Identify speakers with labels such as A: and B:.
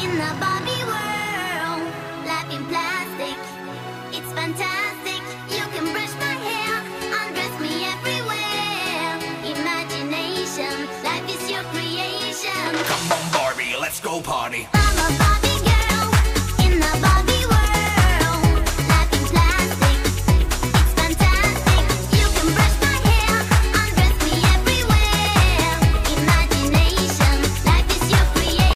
A: In a Barbie world, life in plastic, it's fantastic. You can brush my hair, undress me everywhere. Imagination, life is your creation.
B: Come on, Barbie, let's go party.